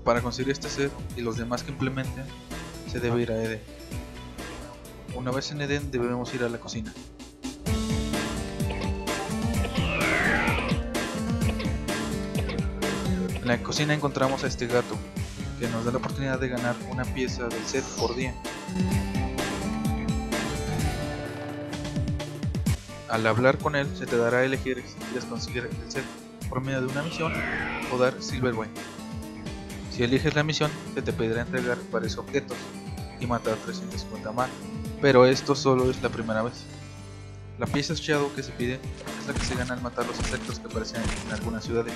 Para conseguir este set y los demás que implementen, se debe ir a Eden. Una vez en Eden debemos ir a la cocina. En la cocina encontramos a este gato, que nos da la oportunidad de ganar una pieza del set por día. Al hablar con él se te dará a elegir si quieres conseguir el set por medio de una misión o dar Silverwine. Si eliges la misión, se te pedirá entregar varios objetos y matar 350 más, pero esto solo es la primera vez. La pieza Shadow que se pide es la que se gana al matar los insectos que aparecen en algunas ciudades.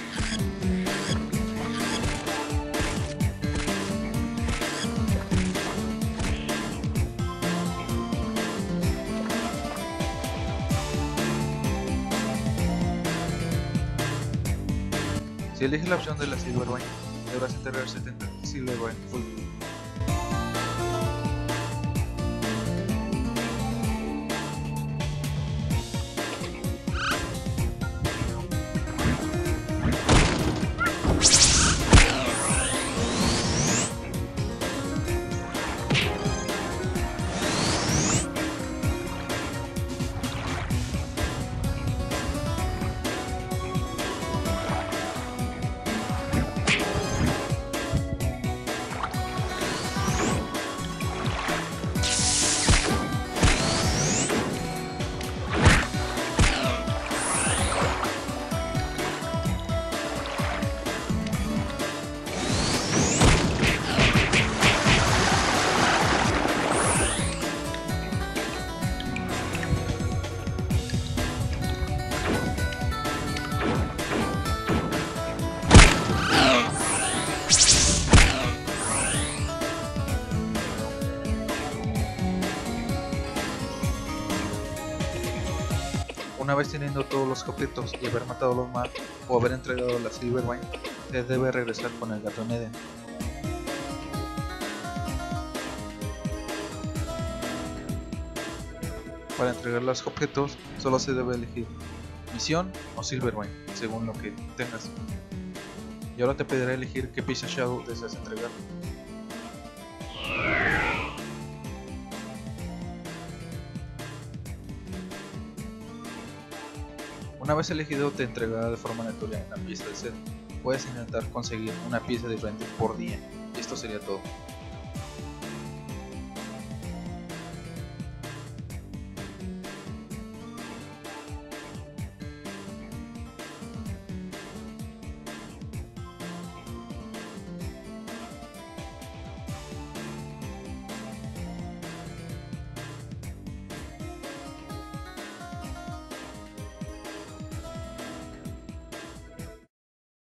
Si eliges la opción de la Silverwine, deberás entregar 70 Silverwine Full. Una vez teniendo todos los objetos y haber matado a los más o haber entregado la Silverwine, se debe regresar con el gato en Eden. Para entregar los objetos solo se debe elegir misión o Silverwine, según lo que tengas. Y ahora te pedirá elegir qué pieza Shadow deseas entregar. Una vez elegido te entregará de forma aleatoria una pieza del set. Puedes intentar conseguir una pieza diferente por día y esto sería todo.